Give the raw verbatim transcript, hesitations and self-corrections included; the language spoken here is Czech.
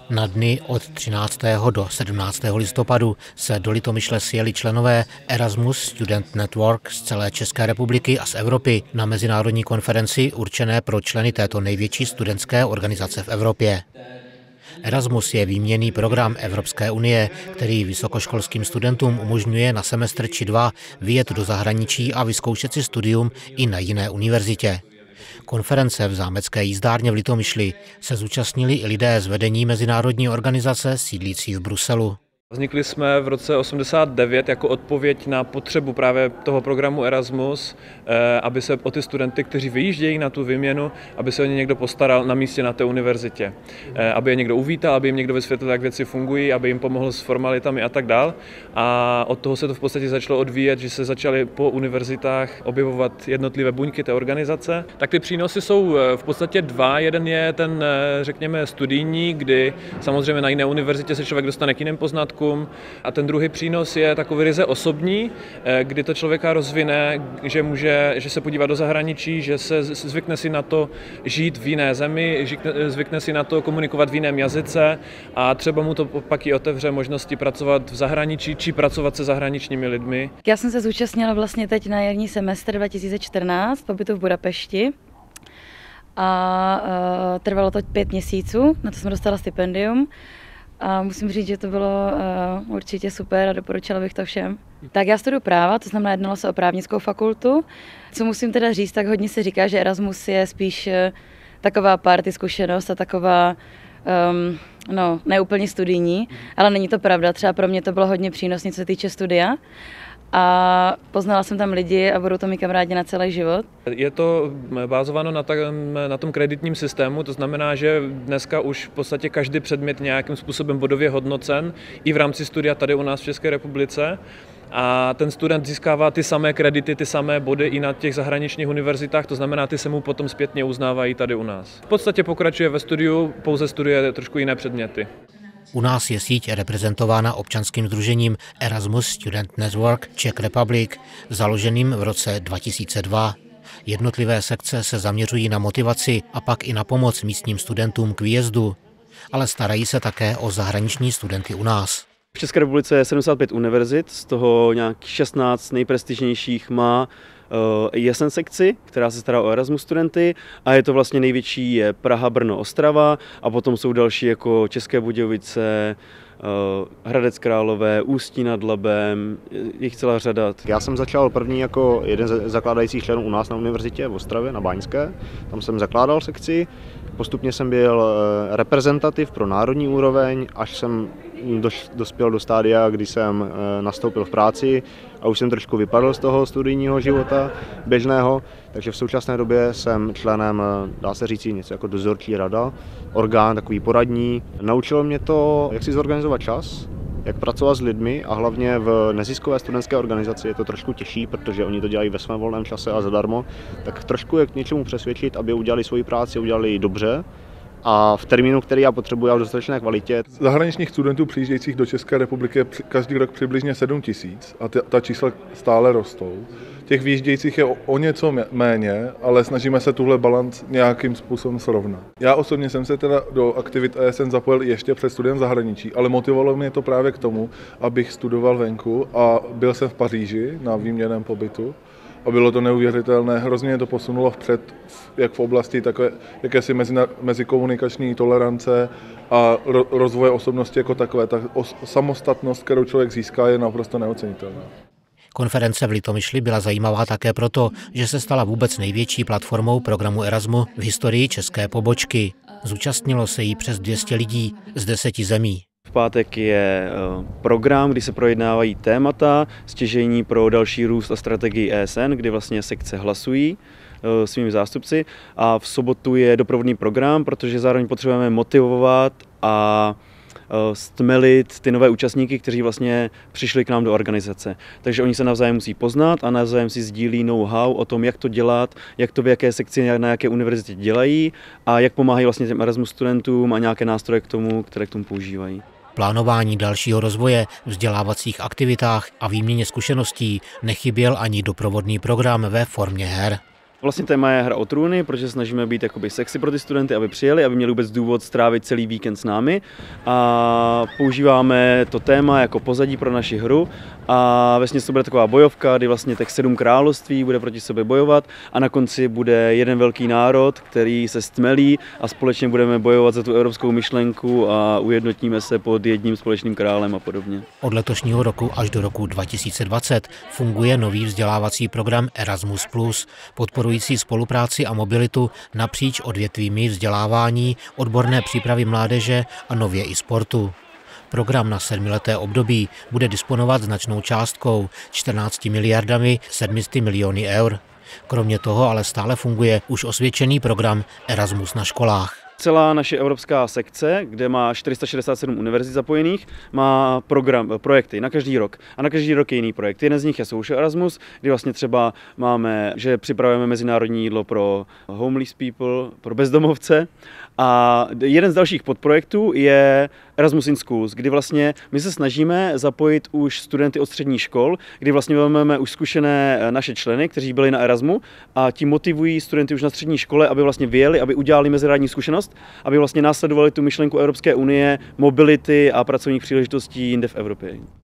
Na dny od třináctého do sedmnáctého listopadu se do Litomyšle sjeli členové Erasmus Student Network z celé České republiky a z Evropy na mezinárodní konferenci určené pro členy této největší studentské organizace v Evropě. Erasmus je výměnný program Evropské unie, který vysokoškolským studentům umožňuje na semestr či dva vyjet do zahraničí a vyzkoušet si studium i na jiné univerzitě. Konference v zámecké jízdárně v Litomyšli se zúčastnili i lidé z vedení mezinárodní organizace sídlící v Bruselu. Vznikli jsme v roce osmdesát devět jako odpověď na potřebu právě toho programu Erasmus, aby se o ty studenty, kteří vyjíždějí na tu výměnu, aby se o ně někdo postaral na místě na té univerzitě. Aby je někdo uvítal, aby jim někdo vysvětlil, jak věci fungují, aby jim pomohl s formalitami a tak dál. A od toho se to v podstatě začalo odvíjet, že se začaly po univerzitách objevovat jednotlivé buňky té organizace. Tak ty přínosy jsou v podstatě dva. Jeden je ten, řekněme, studijní, kdy samozřejmě na jiné univerzitě se člověk dostane k jiným poznatkům. A ten druhý přínos je takový ryze osobní, kdy to člověka rozvine, že může, že se podívá do zahraničí, že se zvykne si na to žít v jiné zemi, zvykne si na to komunikovat v jiném jazyce a třeba mu to pak i otevře možnosti pracovat v zahraničí či pracovat se zahraničními lidmi. Já jsem se zúčastnila vlastně teď na jarní semestr dva tisíce čtrnáct pobytu v Budapešti a uh, trvalo to pět měsíců, na to jsem dostala stipendium. A musím říct, že to bylo uh, určitě super a doporučila bych to všem. Tak já studuju práva, to znamená jednalo se o právnickou fakultu. Co musím teda říct, tak hodně se říká, že Erasmus je spíš uh, taková party zkušenost a taková um, no, neúplně studijní, ale není to pravda. Třeba pro mě to bylo hodně přínosné, co se týče studia. A poznala jsem tam lidi a budou to mý kamarádi na celý život. Je to bázováno na, na tom kreditním systému, to znamená, že dneska už v podstatě každý předmět nějakým způsobem bodově hodnocen i v rámci studia tady u nás v České republice. A ten student získává ty samé kredity, ty samé body i na těch zahraničních univerzitách, to znamená, ty se mu potom zpětně uznávají tady u nás. V podstatě pokračuje ve studiu, pouze studuje trošku jiné předměty. U nás je síť reprezentována občanským sdružením Erasmus Student Network Czech Republic, založeným v roce dva tisíce dva. Jednotlivé sekce se zaměřují na motivaci a pak i na pomoc místním studentům k výjezdu, ale starají se také o zahraniční studenty u nás. V České republice je sedmdesát pět univerzit, z toho nějak šestnáct nejprestižnějších má I S N sekci, která se stará o Erasmus studenty, a je to vlastně největší je Praha, Brno, Ostrava a potom jsou další jako České Budějovice, Hradec Králové, Ústí nad Labem, jich celá řada. Já jsem začal první jako jeden ze zakládajících členů u nás na univerzitě v Ostravě na Báňské. Tam jsem zakládal sekci, postupně jsem byl reprezentativ pro národní úroveň, až jsem dospěl do stádia, kdy jsem nastoupil v práci a už jsem trošku vypadl z toho studijního života běžného, takže v současné době jsem členem, dá se říct, něco jako dozorčí rada, orgán takový poradní. Naučilo mě to, jak si zorganizovat čas, jak pracovat s lidmi a hlavně v neziskové studentské organizaci je to trošku těžší, protože oni to dělají ve svém volném čase a zadarmo, tak trošku je k něčemu přesvědčit, aby udělali svoji práci, udělali ji dobře a v termínu, který já potřebuji, a v dostatečné kvalitě. Zahraničních studentů přijíždějících do České republiky je každý rok přibližně sedm tisíc a ta, ta čísla stále rostou. Těch výjíždějících je o, o něco méně, ale snažíme se tuhle balanc nějakým způsobem srovnat. Já osobně jsem se teda do aktivit E S N zapojil ještě před studiem v zahraničí, ale motivovalo mě to právě k tomu, abych studoval venku a byl jsem v Paříži na výměnném pobytu. A bylo to neuvěřitelné, hrozně mě to posunulo vpřed, jak v oblasti takové, jakési mezikomunikační tolerance a ro, rozvoje osobnosti jako takové. Ta os, samostatnost, kterou člověk získá, je naprosto neocenitelná. Konference v Litomyšli byla zajímavá také proto, že se stala vůbec největší platformou programu Erasmu v historii české pobočky. Zúčastnilo se jí přes dvě stě lidí z deseti zemí. V pátek je program, kdy se projednávají témata, stěžejní pro další růst a strategii E S N, kdy vlastně sekce hlasují svými zástupci. A v sobotu je doprovodný program, protože zároveň potřebujeme motivovat a stmelit ty nové účastníky, kteří vlastně přišli k nám do organizace. Takže oni se navzájem musí poznat a navzájem si sdílí know-how o tom, jak to dělat, jak to v jaké sekci, na jaké univerzitě dělají a jak pomáhají vlastně těm Erasmus studentům a nějaké nástroje k tomu, které k tomu používají. Plánování dalšího rozvoje, vzdělávacích aktivitách a výměně zkušeností nechyběl ani doprovodný program ve formě her. Vlastně téma je Hra o trůny, protože se snažíme být jakoby sexy pro ty studenty, aby přijeli, aby měli vůbec důvod strávit celý víkend s námi. A používáme to téma jako pozadí pro naši hru a vlastně to bude taková bojovka, kdy vlastně těch sedm království bude proti sobě bojovat a na konci bude jeden velký národ, který se stmelí a společně budeme bojovat za tu evropskou myšlenku a ujednotíme se pod jedním společným králem a podobně. Od letošního roku až do roku dva tisíce dvacet funguje nový vzdělávací program Erasmus plus, podporující spolupráci a mobilitu napříč odvětvími vzdělávání, odborné přípravy mládeže a nově i sportu. Program na sedmileté období bude disponovat značnou částkou čtrnácti miliardami sedmi miliony eur. Kromě toho ale stále funguje už osvědčený program Erasmus na školách. Celá naše evropská sekce, kde má čtyři sta šedesát sedm univerzit zapojených, má program, projekty na každý rok. A na každý rok je jiný projekt. Jeden z nich je Social Erasmus, kdy vlastně třeba máme, že připravujeme mezinárodní jídlo pro homeless people, pro bezdomovce. A jeden z dalších podprojektů je Erasmus in Schools, kdy vlastně my se snažíme zapojit už studenty od středních škol, kdy vlastně vezmeme už zkušené naše členy, kteří byli na Erasmu a ti motivují studenty už na střední škole, aby vlastně vyjeli, aby udělali mezinárodní zkušenost, aby vlastně následovali tu myšlenku Evropské unie, mobility a pracovních příležitostí jinde v Evropě.